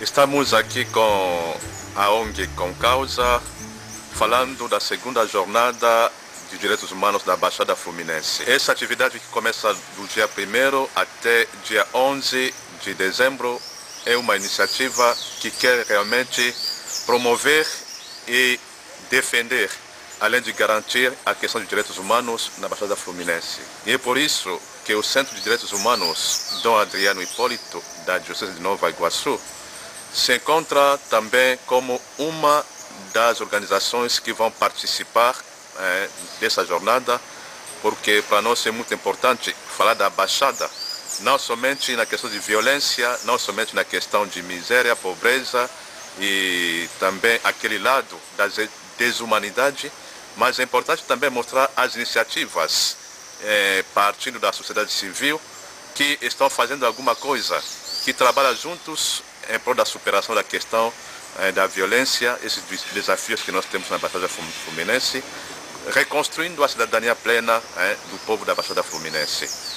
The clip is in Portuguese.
Estamos aqui com a ONG Com Causa, falando da segunda jornada de direitos humanos da Baixada Fluminense. Essa atividade que começa do dia 1º até dia 11 de dezembro é uma iniciativa que quer realmente promover e defender, além de garantir a questão de direitos humanos na Baixada Fluminense. E é por isso que o Centro de Direitos Humanos Dom Adriano Hipólito, da Diocese de Nova Iguaçu, se encontra também como uma das organizações que vão participar dessa jornada, porque para nós é muito importante falar da Baixada, não somente na questão de violência, não somente na questão de miséria, pobreza e também aquele lado da desumanidade, mas é importante também mostrar as iniciativas partindo da sociedade civil que estão fazendo alguma coisa, que trabalham juntos em prol da superação da questão da violência, esses desafios que nós temos na Baixada Fluminense, reconstruindo a cidadania plena do povo da Baixada Fluminense.